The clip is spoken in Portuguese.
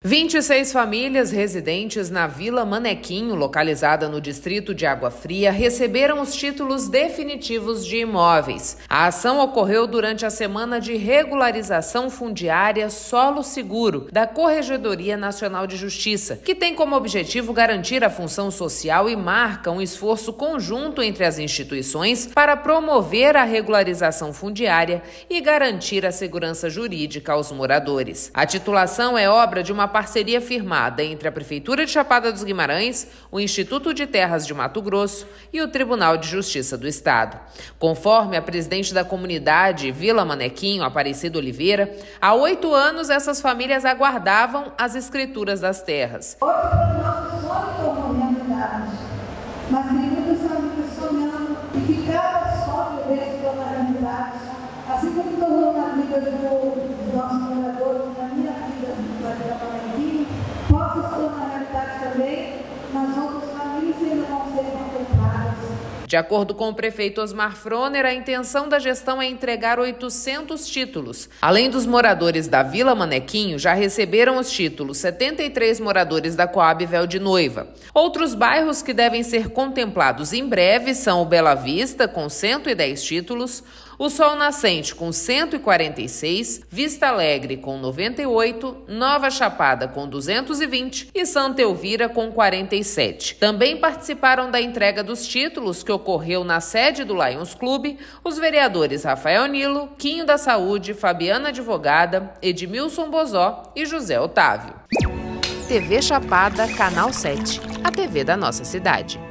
26 famílias residentes na Vila Manequinho, localizada no distrito de Água Fria, receberam os títulos definitivos de imóveis. A ação ocorreu durante a Semana de Regularização Fundiária Solo Seguro, da Corregedoria Nacional de Justiça, que tem como objetivo garantir a função social e marca um esforço conjunto entre as instituições para promover a regularização fundiária e garantir a segurança jurídica aos moradores. A titulação é obra de uma parceria firmada entre a Prefeitura de Chapada dos Guimarães, o Instituto de Terras de Mato Grosso e o Tribunal de Justiça do Estado. Conforme a presidente da comunidade Vila Manequinho, Aparecida Oliveira, há 8 anos essas famílias aguardavam as escrituras das terras. Hoje, nós só estamos realidade, mas tem muitas famílias sonhando e que cada sonho desse torna realidade, assim como tornou na vida dos nossos moradores, na minha vida, possa se tornar realidade também nas outras famílias que ainda vão ser contempladas. De acordo com o prefeito Osmar Froner, a intenção da gestão é entregar 800 títulos. Além dos moradores da Vila Manequinho, já receberam os títulos 73 moradores da Coab Véu de Noiva. Outros bairros que devem ser contemplados em breve são o Bela Vista, com 110 títulos, o Sol Nascente, com 146, Vista Alegre, com 98, Nova Chapada, com 220 e Santa Elvira, com 47. Também participaram da entrega dos títulos, que ocorreu na sede do Lions Clube, os vereadores Rafael Nilo, Quinho da Saúde, Fabiana Advogada, Edmilson Bozó e José Otávio. TV Chapada, Canal 7, a TV da nossa cidade.